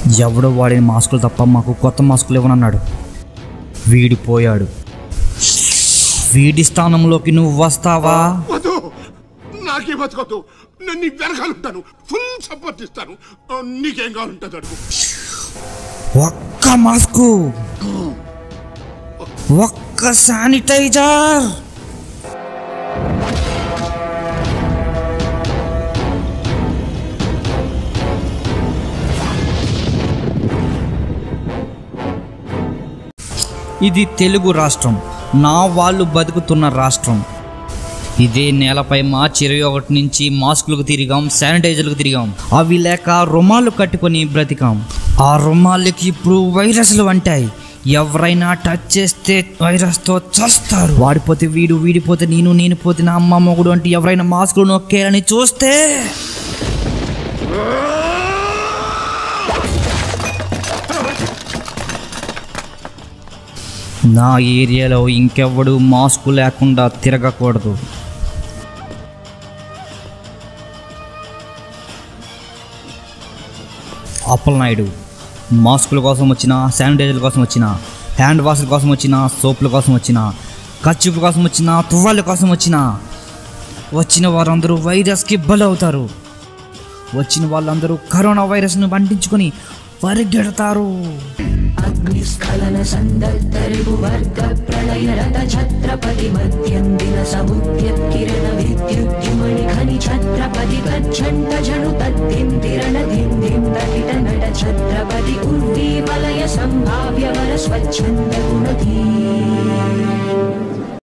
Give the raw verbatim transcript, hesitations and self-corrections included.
ఎవడో వాడిన మాస్కులు తప్ప మాకు కొత్త మాస్కులు ఇవ్వనన్నాడు. వీడిపోయాడు. వీడి స్థానంలోకి నువ్వు వస్తావా? నాకే బతకదు, నేను నీ వెనకాలంటాను, ఫుల్ సపోర్ట్ ఇస్తాను. నీకేం కావాలంటుంది అడుగు. ఒక్క మాస్కు, ఒక్క శానిటైజర్. ఇది తెలుగు రాష్ట్రం, నా వాళ్ళు బతుకుతున్న రాష్ట్రం. ఇదే నేలపై మార్చి ఇరవై ఒకటి నుంచి మాస్కులకు తిరిగాం, శానిటైజర్లకు తిరిగాం. అవి లేక రుమాలు కట్టుకొని బ్రతికాం. ఆ రుమాలకి ఇప్పుడు వైరస్లు అంటాయి. ఎవరైనా టచ్ చేస్తే వైరస్తో చస్తారు. వాడిపోతే వీడు, వీడిపోతే నేను, నేను పోతే నా అమ్మ మొగుడు అంటే ఎవరైనా మాస్కులు నొక్కేయాలని చూస్తే నా ఏరియాలో ఇంకెవ్వడు మాస్కు లేకుండా తిరగకూడదు. అప్పలనాయుడు మాస్కుల కోసం వచ్చిన, శానిటైజర్ల కోసం వచ్చిన, హ్యాండ్ వాష్ల కోసం వచ్చిన, సోపుల కోసం వచ్చిన, కర్చీఫ్ల కోసం వచ్చిన, తువ్వాళ్ళ కోసం వచ్చిన, వచ్చిన వారందరూ వైరస్కి బలవుతారు. వచ్చిన వాళ్ళందరూ కరోనా వైరస్ను అంటించుకొని పరిగెడతారు. అగ్నిస్ఖలన సందర్భ ప్రళయ రథ ఛత్రపతి మధ్యం దిన సముద్యత్కిరణ విద్యుద్యుమణి ఖని ఛత్రపతి గచ్చంట జను తద్దిం తిరణ ధిం ధిం దకిట నట ఛత్రపతి ఉర్వీ వలయ సంభావ్య వర స్వచ్ఛంద గుణధీ